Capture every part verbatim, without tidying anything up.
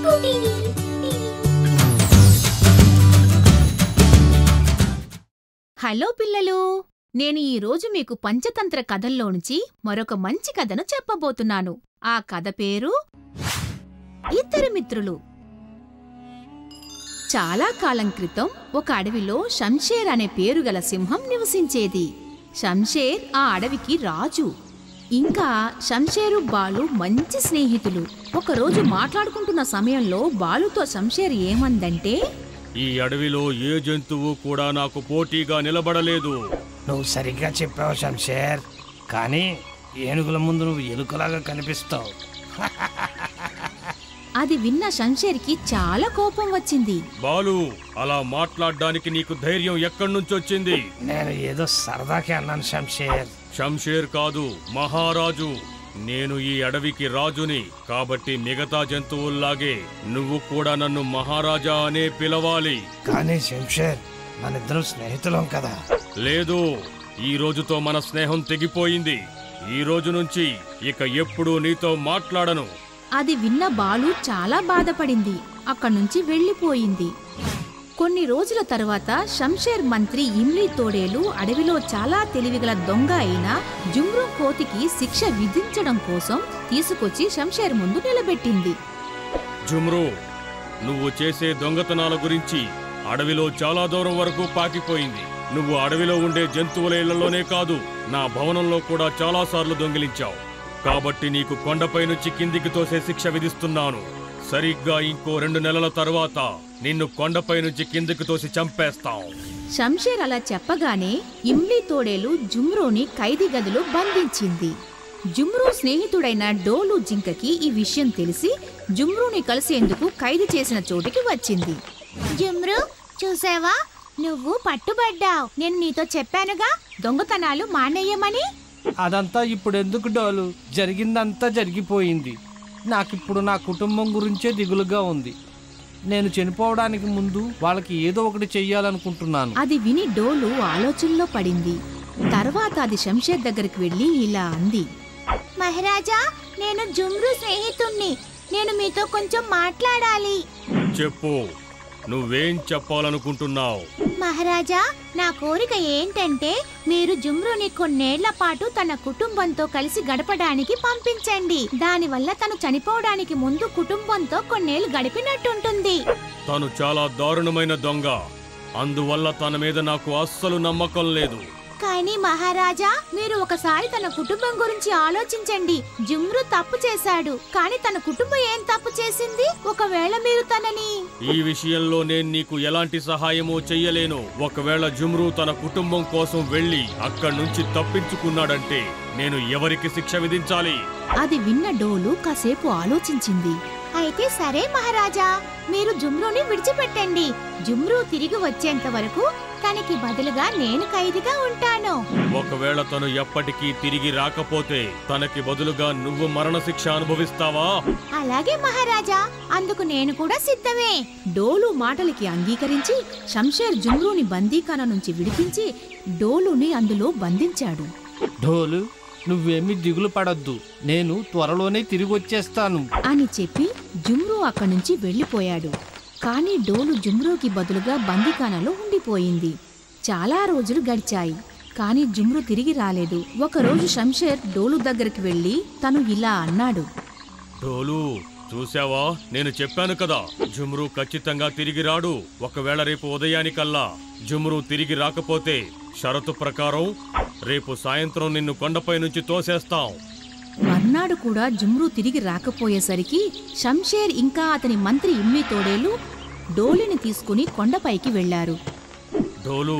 Hello పిల్లలు, నేను ఈరోజు మీకు పంచతంత్ర కథల్లోంచి మరొక మంచి కథను చెప్పబోతున్నాను. ఆ కథ పేరు ఇద్దరు మిత్రులు. చాలా కాలం క్రితం ఒక అడవిలో షంషేర్ అనే పేరుగల సింహం నివసించేది. షంషేర్ ఆ అడవికి రాజు. ఇంకా షంషేరు బాలు మంచి స్నేహితులు. ఒకరోజు మాట్లాడుకుంటున్న సమయంలో బాలుతో షంషేర్ ఏమందంటే, ఈ అడవిలో ఏ జంతువు కూడా నాకు పోటీగా నిలబడలేదు. నువ్వు సరిగ్గా చెప్పావు షంషేర్, కానీ ఏనుగుల ముందు నువ్వు ఎలుకలాగా కనిపిస్తావు. అది విన్న షంషేర్కి చాలా కోపం వచ్చింది. బాలు, అలా మాట్లాడడానికి నీకు ధైర్యం ఎక్కడి నుంచి వచ్చింది? నేను ఏదో సరదాకే అన్నాను షంషేర్. షంషేర్ కాదు, మహారాజు. నేను ఈ అడవికి రాజుని, కాబట్టి మిగతా జంతువుల్లాగే నువ్వు కూడా నన్ను మహారాజా అనే పిలవాలి. కానీ షంషేర్, మనిద్దరం స్నేహితులం కదా. లేదు, ఈ రోజుతో మన స్నేహం తెగిపోయింది. ఈ రోజు నుంచి ఇక ఎప్పుడూ నీతో మాట్లాడను. అది విన్న బాలు చాలా బాధపడింది. అక్కడ్నుంచి వెళ్లిపోయింది. కొన్ని రోజుల తరువాత షంషేర్ మంత్రి ఇమ్లీ తోడేలు అడవిలో చాలా తెలివిగల దొంగ అయిన జుమ్రూ కోతికి శిక్ష విధించడం కోసం తీసుకొచ్చి షంషేర్ ముందు నిలబెట్టింది. జుమ్రూ, నువ్వు చేసే దొంగతనాల గురించి అడవిలో చాలా దూరం వరకు పాకిపోయింది. నువ్వు అడవిలో ఉండే జంతువుల ఇళ్లలోనే కాదు, నా భవనంలో కూడా చాలా సార్లు దొంగిలించావు. కాబట్టి నీకు కొండపై నుంచి కిందికి తోసే శిక్ష విధిస్తున్నాను. సరిగ్గా ఇంకో రెండు నెలల తరువాత నిన్ను కొండపై నుంచి కిందికి తోసి చంపేస్తాం. షంషేర్ అలా చెప్పగానే ఇమ్లీ తోడేలు జుమ్రూని ఖైదీ గదిలో బంధించింది. జుమ్రూ స్నేహితుడైన డోలు జింకకి ఈ విషయం తెలిసి జుమ్రూని కలిసేందుకు ఖైదీ చేసిన చోటికి వచ్చింది. జుమ్రూ, చూసావా, నువ్వు పట్టుబడ్డావు. నేను నీతో చెప్పానుగా దొంగతనాలు మానేయమని. అదంతా ఇప్పుడెందుకు డోలు? జరిగిందంతా జరిగిపోయింది. నాకిప్పుడు నా కుటుంబం గురించే దిగులుగా ఉంది. నేను చనిపోవడానికి ముందు వాళ్ళకి ఏదో ఒకటి చెయ్యాలనుకుంటున్నాను. అది విని డోలు ఆలోచనలో పడింది. తర్వాత అది షంషేర్ దగ్గరికి వెళ్లి ఇలా అంది, మహారాజా, నేను జుమ్రూ స్నేహితుణ్ణి. నేను మీతో కొంచెం మాట్లాడాలి. చెప్పు, నువ్వేం చెప్పాలనుకుంటున్నావు? మహారాజా, నా కోరిక ఏంటంటే మీరు జుమ్రూని కొన్నేళ్ల పాటు తన కుటుంబంతో కలిసి గడపడానికి పంపించండి. దానివల్ల తను చనిపోవడానికి ముందు కుటుంబంతో కొన్నేళ్లు గడిపినట్టుంటుంది. తను చాలా దారుణమైన దొంగ, అందువల్ల తన మీద నాకు అస్సలు నమ్మకం లేదు. కానీ మహారాజా, మీరు ఒకసారి తన కుటుంబం గురించి ఆలోచించండి. జుమ్రూ తప్పు చేశాడు, కానీ తన కుటుంబం ఏం తప్పు చేసింది? ఒకవేళ మీరు తనని... ఈ విషయంలో నేను నీకు ఎలాంటి సహాయమూ చెయ్యలేను. ఒకవేళ జుమ్రూ తన కుటుంబం కోసం వెళ్లి అక్కడి నుంచి తప్పించుకున్నాడంటే నేను ఎవరికి శిక్ష విధించాలి? అది విన్న డోలు కాసేపు ఆలోచించింది. అయితే సరే మహారాజా, మీరు జుమ్రూని విడిచిపెట్టండి. జుమ్రూ తిరిగి వచ్చేంత వరకు తనకి బదులుగా నేను ఖైదీగా ఉంటాను. ఒకవేళ తను ఎప్పటికీ తిరిగి రాకపోతే తనకి బదులుగా నువ్వు మరణశిక్ష అనుభవిస్తావా? అలాగే మహారాజా, అందుకు నేను కూడా సిద్ధమే. డోలు మాటలకి అంగీకరించి షంషేర్ జుమ్రూని బందీఖానా నుంచి విడిపించి డోలుని అందులో బంధించాడు. డోలు, నువ్వేమీ దిగులు పడొద్దు, నేను త్వరలోనే తిరిగి వచ్చేస్తాను అని చెప్పి జుమ్రూ అక్కడి నుంచి వెళ్లిపోయాడు. కానీ డోలు జుమ్రూకి బదులుగా బందీఖానాలో ఉండిపోయింది. చాలా రోజులు గడిచాయి, కానీ జుమ్రూ తిరిగి రాలేదు. ఒకరోజు షంషేర్ డోలు దగ్గరికి వెళ్లి తను ఇలా అన్నాడు, డోలు, చూసావా, నేను చెప్పాను కదా, జుమ్రూ ఖచ్చితంగా తిరిగి రాడు. ఒకవేళ రేపు ఉదయానికల్లా జుమ్రూ తిరిగి రాకపోతే షరతు ప్రకారం రేపు సాయంత్రం నిన్ను కొండపై నుంచి తోసేస్తాం. మర్నాడు కూడా జుమ్రూ తిరిగి రాకపోయేసరికి షంషేర్ ఇంకా అతని మంత్రి ఇమ్లీ తోడేలు డోలుని తీసుకుని కొండపైకి వెళ్లారు. డోలు,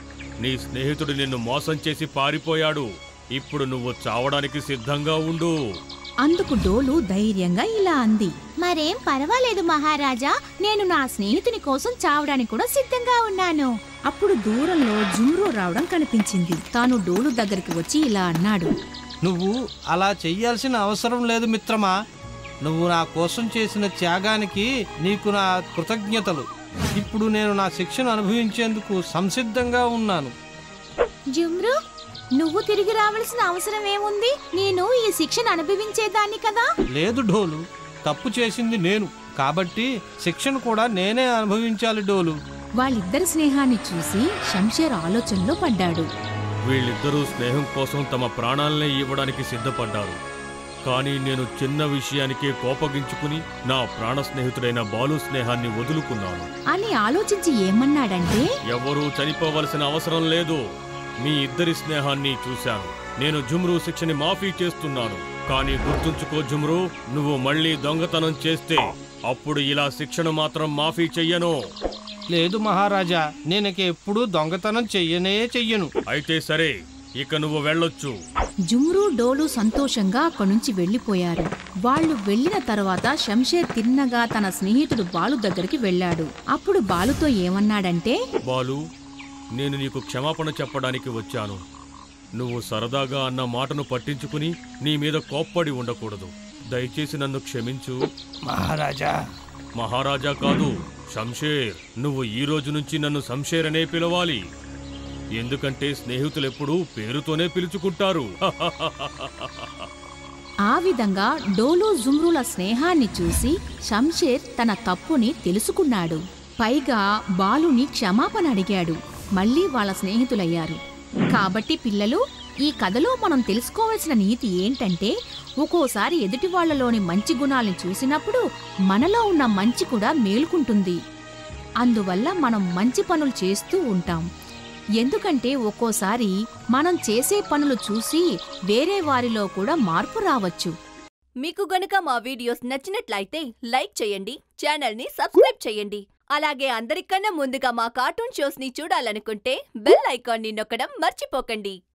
నీ స్నేహితుడు నిన్ను మోసం చేసి పారిపోయాడు. ఇప్పుడు నువ్వు చావడానికి సిద్ధంగా ఉండు. అందుకు డోలు ధైర్యంగా ఇలా అంది, మరేం పర్వాలేదు మహారాజా, నేను నా స్నేహితుని కోసం చావడానికి కూడా సిద్ధంగా ఉన్నాను. అప్పుడు దూరంలో జుమ్రూ రావడం కనిపించింది. తాను డోలు దగ్గరికి వచ్చి ఇలా అన్నాడు, నువ్వు అలా చెయ్యాల్సిన అవసరం లేదు మిత్రమా. నువ్వు నా కోసం చేసిన త్యాగానికి నీకు నా కృతజ్ఞతలు. ఇప్పుడు నేను నా శిక్షను అనుభవించేందుకు సంసిద్ధంగా ఉన్నాను. జుమ్రూ, నువ్వు తిరిగి రావాల్సిన అవసరం ఏముంది? నేను ఈ శిక్షను అనుభవించేదాన్ని కదా. లేదు డోలు, తప్పు చేసింది నేను. కాబట్టి శిక్షను కూడా నేనే అనుభవించాలి డోలు. వాళ్ళిద్దరి స్నేహాన్ని చూసి శంషేర్ ఆలోచనలో పడ్డాడు. వీళ్ళిద్దరూ స్నేహం కోసం తమ ప్రాణాలనే ఇవ్వడానికి సిద్ధపడ్డారు. కానీ నేను చిన్న విషయానికే కోపగించుకుని నా ప్రాణ స్నేహితుడైన బాలు స్నేహాన్ని వదులుకున్నాను అని ఆలోచించి ఏమన్నాడంటే, ఎవరూ చనిపోవలసిన అవసరం లేదు. మీ ఇద్దరి స్నేహాన్ని చూశాను. నేను జుమ్రు శిక్షని మాఫీ చేస్తున్నాను. కానీ గుర్తుంచుకో జుమ్రు, నువ్వు మళ్ళీ దొంగతనం చేస్తే అప్పుడు ఇలా శిక్షను మాత్రం మాఫీ చెయ్యను. లేదు మహారాజా, నేనక ఎప్పుడూ దొంగతనం చెయ్యనే చెయ్యను. అయితే సరే, ఇక నువ్వు వెళ్ళొచ్చు. జుమ్రు డోలు సంతోషంగా అక్కడ్నుంచి వెళ్లిపోయారు. వాళ్ళు వెళ్లిన తర్వాత శంషేర్ తిన్నగా తన స్నేహితుడు బాలు దగ్గరికి వెళ్ళాడు. అప్పుడు బాలుతో ఏమన్నాడంటే, బాలు, నేను నీకు క్షమాపణ చెప్పడానికి వచ్చాను. నువ్వు సరదాగా అన్న మాటను పట్టించుకుని నీ మీద కోప్పడి ఉండకూడదు. దయచేసి నన్ను క్షమించు. మహారాజా. మహారాజా కాదు, శంషేర్. నువ్వు ఈ రోజు నుంచి నన్ను శంషేర్ అనే పిలవాలి. ఎందుకంటే స్నేహితులెప్పుడూ పేరుతోనే పిలుచుకుంటారు. ఆ విధంగా డోలు జుమ్రుల స్నేహాన్ని చూసి శంషేర్ తన తప్పుని తెలుసుకున్నాడు. పైగా బాలుని క్షమాపణ అడిగాడు. మళ్ళీ వాళ్ళ స్నేహితులయ్యారు. కాబట్టి పిల్లలు, ఈ కథలో మనం తెలుసుకోవాల్సిన నీతి ఏంటంటే, ఒక్కోసారి ఎదుటి వాళ్లలోని మంచి గుణాలను చూసినప్పుడు మనలో ఉన్న మంచి కూడా మేలుకుంటుంది. అందువల్ల మనం మంచి పనులు చేస్తూ ఉంటాం. ఎందుకంటే ఒక్కోసారి మనం చేసే పనులు చూసి వేరే వారిలో కూడా మార్పు రావచ్చు. మీకు గనుక మా వీడియోస్ నచ్చినట్లయితే లైక్ చేయండి, ఛానల్ని సబ్స్క్రైబ్ చేయండి. అలాగే అందరికన్నా ముందుగా మా కార్టూన్ షోస్ని చూడాలనుకుంటే బెల్ ఐకాన్ని నొక్కడం మర్చిపోకండి.